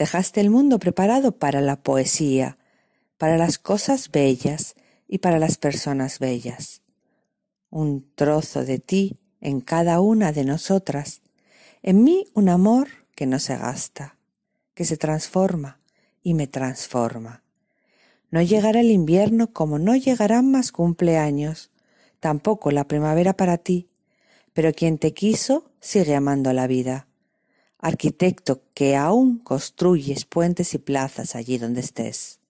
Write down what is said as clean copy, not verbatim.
Dejaste el mundo preparado para la poesía, para las cosas bellas y para las personas bellas. Un trozo de ti en cada una de nosotras. En mí un amor que no se gasta, que se transforma y me transforma. No llegará el invierno como no llegarán más cumpleaños, tampoco la primavera para ti, pero quien te quiso sigue amando la vida. Arquitecto que aún construyes puentes y plazas allí donde estés.